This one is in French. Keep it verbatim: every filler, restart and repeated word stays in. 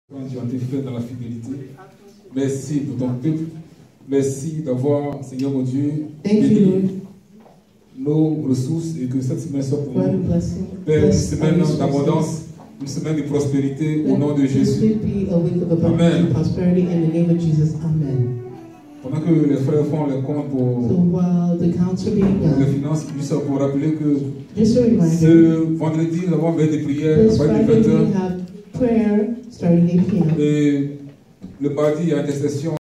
Tu as été fait dans la fidélité. Merci pour ton peuple. Merci d'avoir, Seigneur mon Dieu, béni nos ressources et que cette semaine soit pour nous, Père, une semaine d'abondance, une semaine de prospérité au nom de Jésus. Amen. Pendant que les frères font les comptes pour, So while the counts are being pour les done, finances, juste pour rappeler que just a reminder, ce vendredi, nous avons veillé des prières this à partir de Friday vingt heures. we have prayer starting eight p m Et le mardi, il y a intercession.